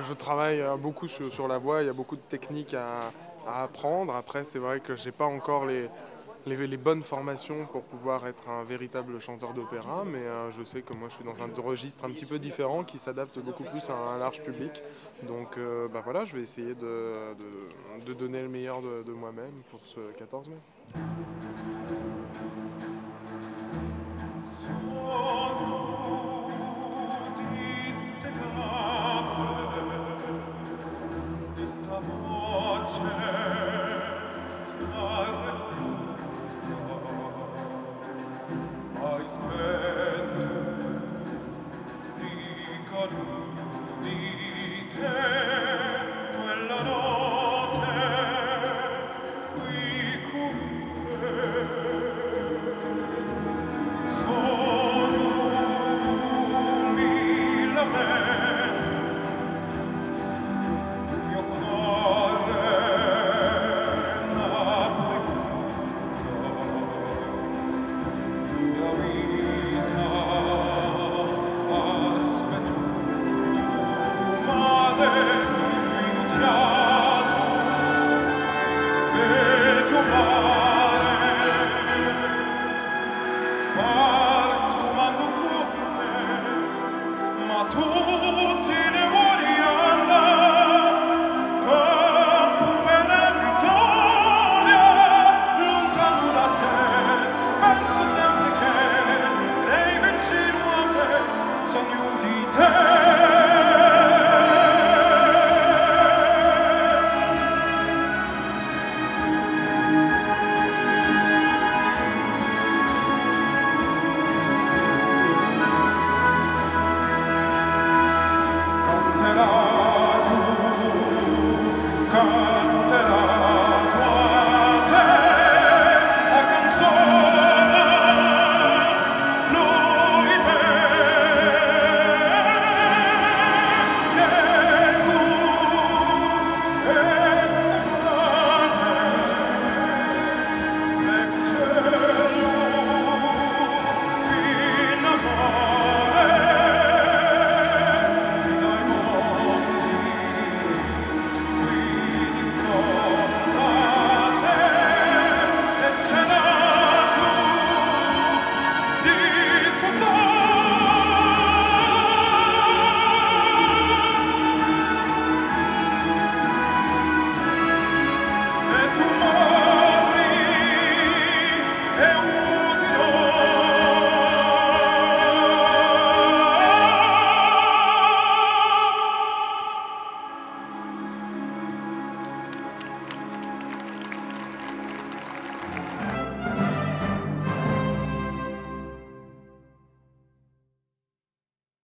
je travaille beaucoup sur la voix, il y a beaucoup de techniques à apprendre. Après, c'est vrai que j'ai pas encore les bonnes formations pour pouvoir être un véritable chanteur d'opéra, mais je sais que moi je suis dans un registre un petit peu différent qui s'adapte beaucoup plus à un large public. Donc bah voilà, je vais essayer de donner le meilleur de moi-même pour ce 14 mai. So